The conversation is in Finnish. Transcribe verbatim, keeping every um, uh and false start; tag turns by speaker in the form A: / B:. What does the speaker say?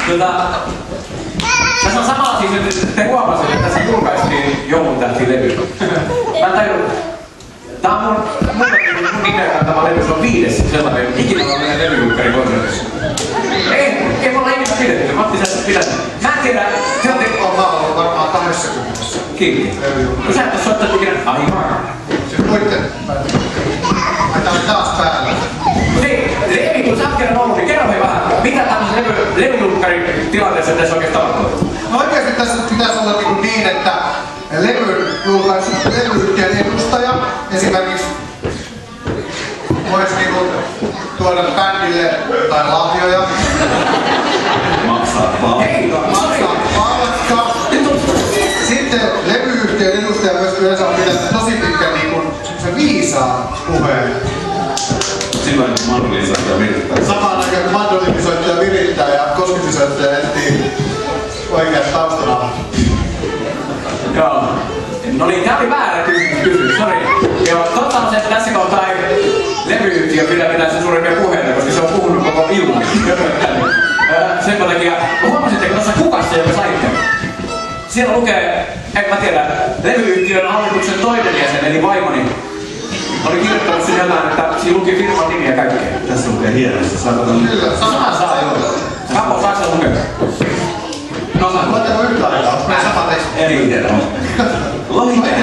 A: Tota, tässä on samalla siis, että te huomasitte, että tässä julkaistiin Joulun tähti-levy. Mä en tajunnut. Tää on mun, mun, mun nimeä kantava levy, se on viides sellainen ikinä on meidän levyjulkkari konsertissa. Ei, ei me olla ikinä pidetty, Matti sä pitänyt. Mä en tiedä, te ootte...
B: On mä ollut varmaan kahdeksankymmentä.
A: Kiinni. No sä et oo soittanut ikinä aivan.
B: Siis muitten. Ai tää on taas päällä.
A: Hei, Eemi, kun sä oot kerran ollut, niin kerro me vähän, mitä tämmöisen levy, levyjulkkarin tilanteessa tässä oikeesti tapahtuu?
B: No oikeesti tässä pitäisi olla niin, niin että levyn julkaisu, levyyhtiön edustaja esimerkiksi voisi niinku tuoda bändille jotain lahjoja.
A: Maksaa palkkaa. Hei,
B: Maksaa palkkaa. Sitten levyyhtiön edustaja myös yleensä on pitänyt tosi pitkän niinku semmosen viisaan puheen.
C: Silloin mandoliinisoittaja virittää.
B: Samaan aikaan kun mandoliinisoittaja virittää ja koskitisoittaja etsii oikeat taustalla.
A: Joo. No niin, tää oli väärä kysymys, kysymys, sori. Joo, totta on se, että tässä kohtaa ei levyyhtiö pidä pitää sen suurempia puheita, koska se on puhunut koko illan. Sen takia, huomasitteko tuossa kukassa, joka saitte? Siellä lukee, en mä tiedä, levyyhtiön hallituksen toinen jäsen, eli vaimoni, oli kirjoittanut sen jotain, että siinä luki firman nimi ja kaikkea.
C: Tässä lukee hienosti. Saako tämän...
B: Kyllä,
A: Sama saa joo. Kapo, saa sen lukea. No,
B: Luetteko yhtä aikaa? Onko meillä sama teksti?
C: Eri idea. Lohi